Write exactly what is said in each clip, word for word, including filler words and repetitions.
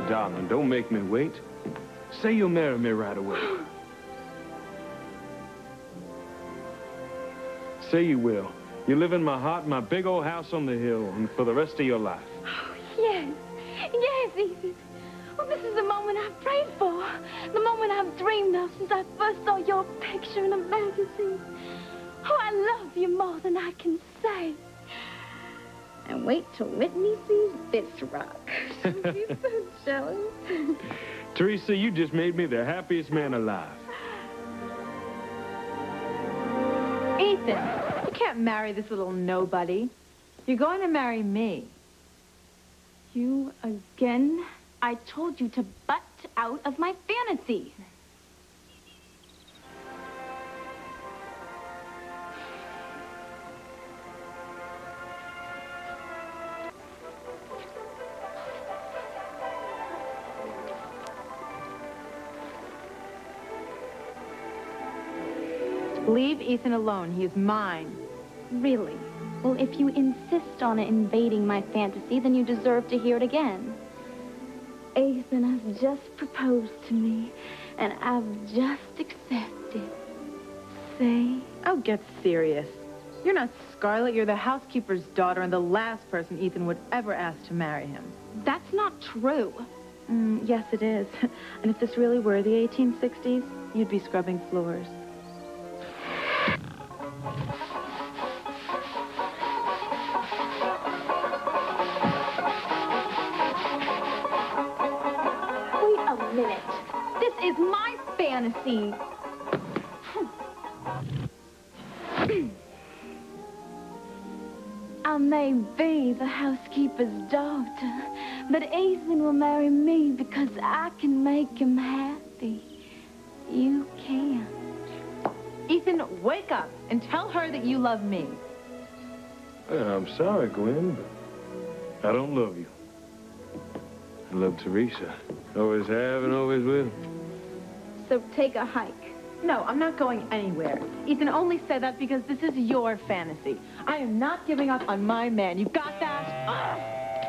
darling, don't make me wait. Say you'll marry me right away. Say you will. You live in my heart, my big old house on the hill, and for the rest of your life. Oh, yes. Yes, Ethan. Well, this is the moment I've prayed for. The moment I've dreamed of since I first saw your picture in a magazine. Oh, I love you more than I can say. And wait till Whitney sees this rock. She'll be so jealous. Teresa, you just made me the happiest man alive. Ethan, you can't marry this little nobody. You're going to marry me. You again? I told you to butt out of my fantasy. Leave Ethan alone. He is mine. Really? Well, if you insist on invading my fantasy, then you deserve to hear it again. Ethan has just proposed to me, and I've just accepted. Say? Oh, get serious. You're not Scarlett. You're the housekeeper's daughter and the last person Ethan would ever ask to marry him. That's not true. Mm, yes, it is. And if this really were the eighteen sixties, you'd be scrubbing floors. Minute. This is my fantasy. I may be the housekeeper's daughter, but Ethan will marry me because I can make him happy. You can't. Ethan, wake up and tell her that you love me. I'm sorry, Gwen, but I don't love you. I love Teresa. Always have and always will. So take a hike. No, I'm not going anywhere. Ethan only said that because this is your fantasy. I am not giving up on my man. You got that?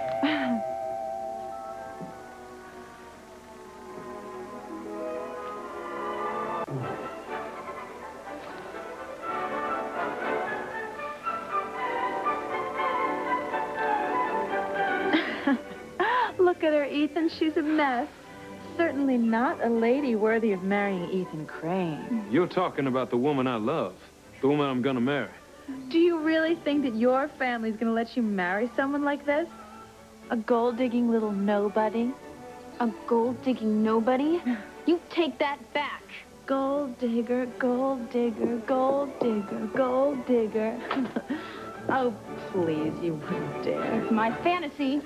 Look at her, Ethan. She's a mess. Certainly not a lady worthy of marrying Ethan Crane. You're talking about the woman I love, the woman I'm gonna marry. Do you really think that your family's gonna let you marry someone like this? A gold-digging little nobody? A gold-digging nobody? You take that back. Gold digger, gold digger, gold digger, gold digger. Oh, please, you wouldn't dare. It's my fantasy.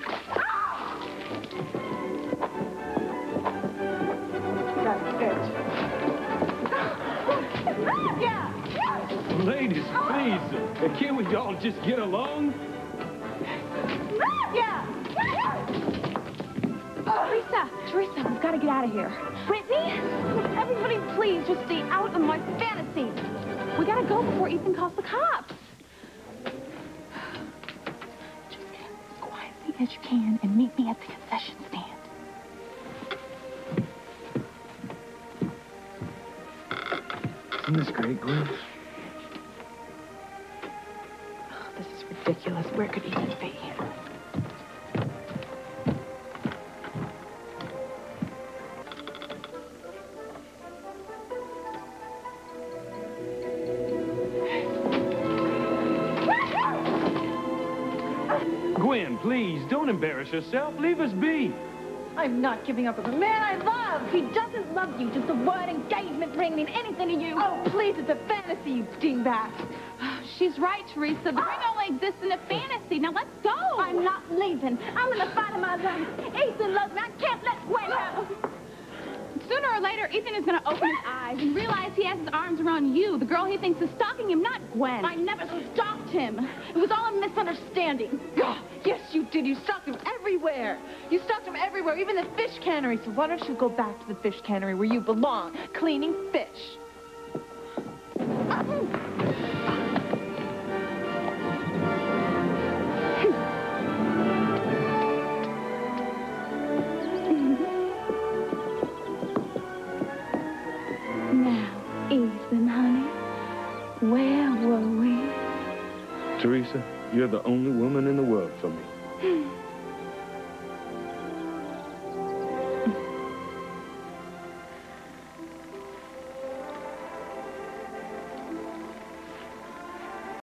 Yeah. Ladies, please, can't we all just get along? Yeah. Teresa, Teresa, we've got to get out of here. Brittany, everybody please just stay out of my fantasy. We got to go before Ethan calls the cops. Just get as quietly as you can and meet me at the concession stand. Isn't this great, Gwen? Oh, this is ridiculous. Where could Ethan be? Gwen, please, don't embarrass yourself. Leave us be. I'm not giving up on the man I love. He doesn't love you. Does the word engagement ring mean anything to you? Oh, please, it's a fantasy, you dingbat. She's right, Teresa. The ring only exists in a fantasy. Now let's go. I'm not leaving. I'm gonna fight in my life. Ethan loves me. I can't let Gwen out. Sooner or later, Ethan is gonna open his eyes and realize he has his arms around you, the girl he thinks is stalking him, not Gwen. I never stalked him. It was all a misunderstanding. Yes, you did. You stalked him everywhere. You stalked him everywhere, even the fish cannery. So why don't you go back to the fish cannery where you belong, cleaning fish? How were we? Teresa, you're the only woman in the world for me.